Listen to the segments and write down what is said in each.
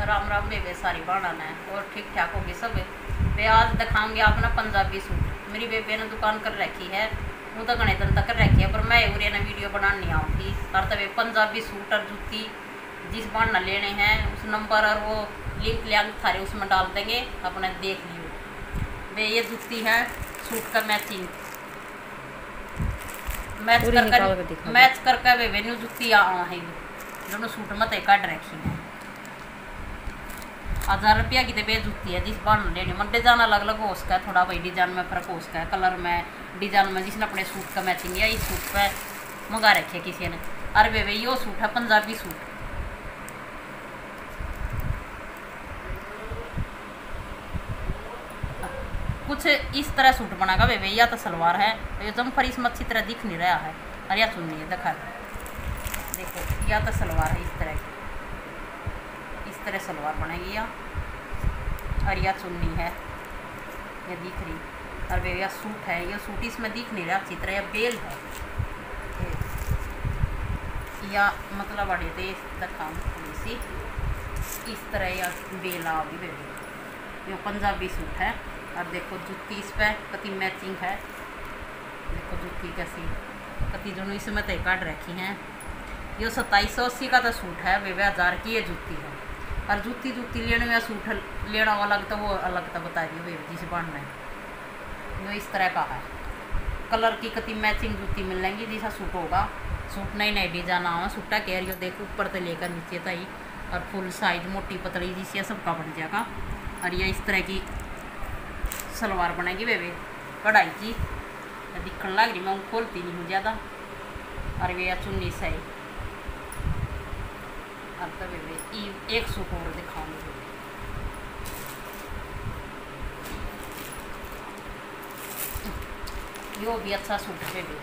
राम राम बेबे सारी बाणन है और ठीक ठाक होगी सब। वे आज दिखाऊंगी अपना पंजाबी सूट। मेरी बेबे ने दुकान कर रखी है, वो तो घने दिन तक कर रखी है, पर मैं उरे ना वीडियो बनानी आऊँगी। और तब पंजाबी सूट और जूती जिस बाणना लेने हैं उस नंबर और वो लिंक लिंक थारे उसमें डाल देंगे, अपने देख लियो। वे ये जूती है सूट का मैचिंग मैच करके वे वेन्यू जूती है दोनों सूट मत काट रखी है। 1000 रुपया की तो बे जूती है जिस बार लेनी मन। डिजाइन अलग अलग हो उसका, थोड़ा भाई डिजाइन में फर्क हो उसका है, कलर में डिजाइन में, जिसने अपने सूट का मैचिंग या इस सूट पे मंगा रखे किसी ने। अरे वे यो सूट है पंजाबी सूट। कुछ इस तरह सूट बनाएगा वे या तो सलवार है, ये जमफर इसमें अच्छी तरह दिख नहीं रहा है। और या चुन्नी है, देखा देखो, या तो सलवार है इस तरह की, इस तरह सलवार बनेगी या। और या चुन्नी है, ये दिख रही। और वे या सूट है, ये सूट इसमें दिख नहीं रहा अच्छी तरह। या बेल है या मतलब बड़े थे दिखाऊँ थोड़ी सी इस तरह, या बेल आओगी बेबी। ये पंजाबी सूट है। और देखो जूती इस पर कति मैचिंग है, देखो जूती कैसी कति दोनों इसमें तय काट रखी हैं। ये 2780 का तो सूट है, वे 1000 की ये जूती है। और जूती लेने में सूट लेना अलग तो वो अलग तो बता दियो वे जिसे बनना है। ये इस तरह का है, कलर की कति मैचिंग जूती मिलेंगी जैसा सूट होगा। सूट नई नई डिजाइन आवा सूटा के यो देखो ऊपर से लेकर नीचे तक, और फुल साइज मोटी पतली जिस सबका बन जाएगा। और ये इस तरह की सलवार बनेगी बेबे कढ़ाई की, दिखने लग रही, मैं खोलती नहीं हूँ ज़्यादा। और वे चुन्नी सही। अब तो बेबे एक सूट और दिखाऊंगी। यो भी अच्छा सूट है बेबे।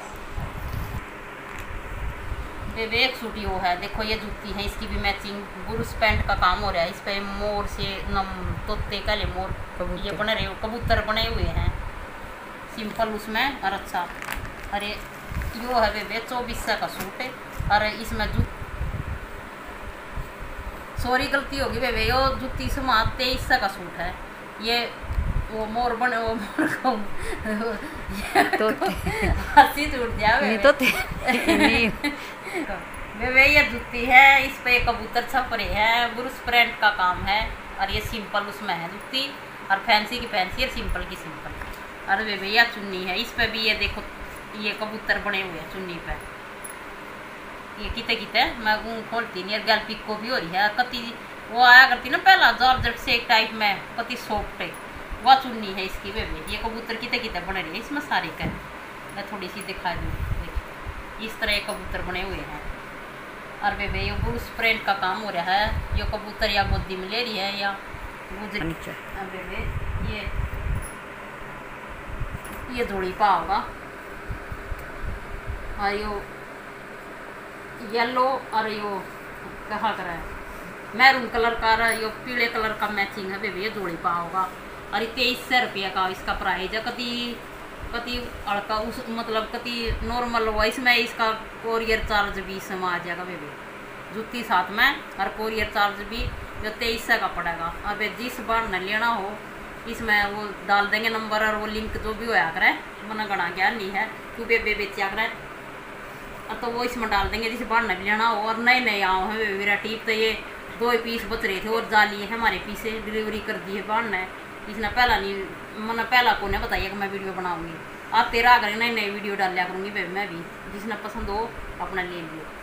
बेबे एक सूट यो है, देखो ये जूती है, इसकी भी मैचिंग बुरुस पैंट का काम हो रहा है। इस पे मोर से नम तोते काले मोर ये बने रहे, कबूतर बने हुए हैं सिंपल उसमें। और अच्छा, अरे यो है बेबे 2400 का सूट है। और इसमें सॉरी गलती होगी बेबे, यो जूती से 2300 का सूट है। ये वो मोर बने, वो मोर को हंसी छूट जाए बेबे। ये जूती है, इस पे कबूतर छपरे है, बुरुस प्रिंट का काम है। और ये सिंपल उसमें है जूती, और फैंसी की फैंसी और सिंपल की सिंपल। और बेबे यह चुन्नी है, इस पे भी ये देखो ये कबूतर बने हुए हैं चुन्नी पे। ये किते किते मैं खोलती नहीं, और गल पिको भी हो रही है कति। वो आया करती ना पहला जॉर्जेट से एक टाइप में, कति सॉफ्ट है, वह चुन्नी है इसकी बेबे। ये कबूतर किते किते बने रही है इसमें सारे का। मैं थोड़ी सी दिखा दूँ, देखिए इस तरह कबूतर बने हुए हैं। और बेबे ये बुरुस प्रिंट का काम हो रहा है। ये कबूतर या गोदी में ले रही है या गुजर। बेबे ये जोड़ी पा होगा। और यो येलो और यो कहा कर है मैरून कलर का, यो पीले कलर का मैचिंग है बेबी। ये जोड़ी पा होगा। और 2300 रुपये का इसका प्राइस है। कति अड़का उस मतलब कति नॉर्मल हुआ, इसमें इसका कोरियर चार्ज भी इसमें आ जाएगा बेबी, जूती साथ में। और कोरियर चार्ज भी जो 2300 का पड़ेगा। अब जिस बार न लेना हो इसमें वो डाल देंगे नंबर, और वो लिंक जो भी होया करे मना गणा ज्ञान नहीं है क्यों बेबे बेचा करे, तो वो इसमें डाल देंगे जिस बार न लेना हो। और नए नए आओ है वेराइटी, तो ये 2 पीस बच रहे थे और जाली है हमारे पीछे डिलीवरी कर दी है बाढ़ ने। इसने पहला नहीं मैंने पहला को नहीं बताइए कि मैं वीडियो बनाऊंगी। आप तेरा अगर नई नई वीडियो डाल लिया करूँगी बेबी मैं भी, जिसने पसंद हो अपना ले लियो।